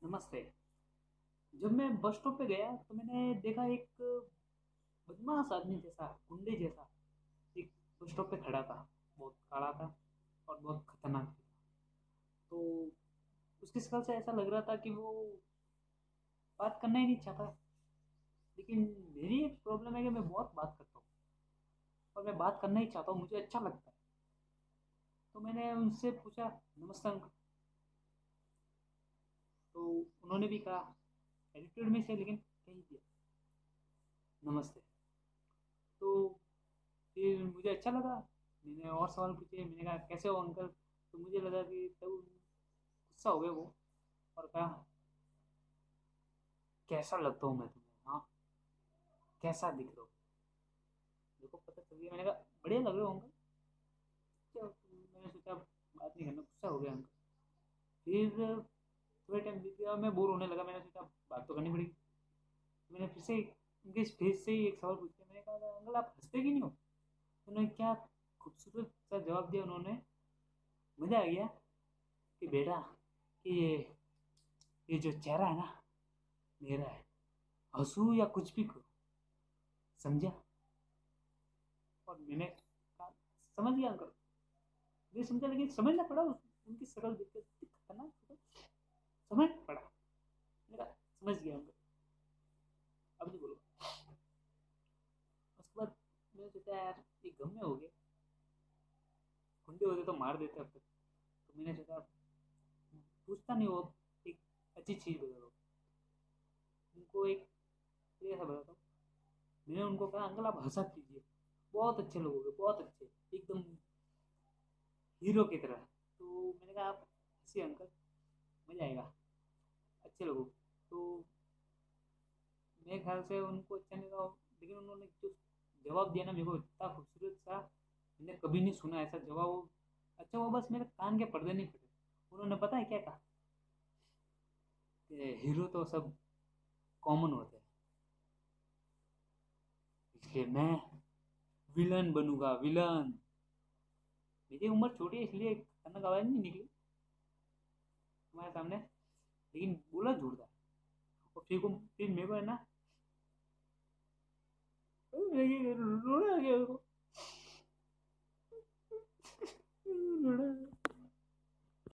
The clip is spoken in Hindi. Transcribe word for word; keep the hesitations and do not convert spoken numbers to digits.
नमस्ते। जब मैं बस स्टॉप पे गया तो मैंने देखा एक बदमाश आदमी जैसा, गुंडे जैसा एक बस स्टॉप पे खड़ा था। बहुत काला था और बहुत खतरनाक भी था। तो उसकी शक्ल से ऐसा लग रहा था कि वो बात करना ही नहीं चाहता। लेकिन मेरी एक प्रॉब्लम है कि मैं बहुत बात करता हूँ और मैं बात करना ही चाहता हूँ, मुझे अच्छा लगता है। तो मैंने उनसे पूछा, नमस्ते अंकल। तो उन्होंने भी कहा, एटीट्यूड में से, लेकिन कह ही दिया नमस्ते। तो फिर मुझे अच्छा लगा। मैंने और सवाल पूछे, मैंने कहा कैसे हो अंकल। तो मुझे लगा कि तब गुस्सा हो गए वो, और कहा कैसा लगता हूँ मैं तुम्हें, हाँ, कैसा दिख रहा हो। देखो पता चल गया। मैंने कहा बढ़िया लग रहे हो अंकल। क्या मैंने सोचा बात नहीं करना, गुस्सा हो गया अंकल। फिर थोड़ा टाइम बीत गया और मैं बोर होने लगा। मैंने सोचा बात तो करनी पड़ेगी। तो मैंने फिर से उनके फेस से ही एक सवाल पूछ लिया। मैंने कहा अंकल आप हंसते क्यों नहीं हो। उन्होंने क्या खूबसूरत सा जवाब दिया उन्होंने। मजा आ गया कि बेटा, कि ये ये जो चेहरा है ना, मेरा है। हंसू या कुछ भी करो, समझा। और मैंने कहा समझ गया अंकल। मैं समझा, लेकिन समझना पड़ा उस, उनकी शक्ल देख कर इतनी खतरनाक शक्ल, समझ पड़ा। मैंने कहा समझ गया अंकल, अब नहीं बोलूंगा। उसके बाद मैंने सोचा यार ये गम में हो गए, गुंडे होते तो मार देते अब तक। तो मैंने सोचा पूछता नहीं हो, एक अच्छी चीज बताओ उनको। एक ऐसा बताता हूँ। मैंने उनको कहा अंकल आप हंसा कीजिए, बहुत अच्छे लोग हो गए, बहुत अच्छे, एकदम हीरो की तरह। तो मैंने कहा आप हंसिए अंकल, मजा आएगा, अच्छे लोगों। तो मेरे ख्याल से उनको अच्छा नहीं लगा। लेकिन उन्होंने जो जवाब दिया ना मेरे को, इतना खूबसूरत सा, मैंने कभी नहीं सुना ऐसा जवाब। वो अच्छा वो बस मेरे कान के पर्दे नहीं फटे। उन्होंने पता है क्या कहा, कि हीरो तो सब कॉमन होते हैं, इसलिए मैं विलन बनूंगा, विलन। मेरी उम्र छोटी है इसलिए खतरनाक आवाज नहीं निकली तुम्हारे सामने, लेकिन बोला जोरदार। और फिर को फिर मेरे को है ना, रोना आ गया मेरे को, रोना।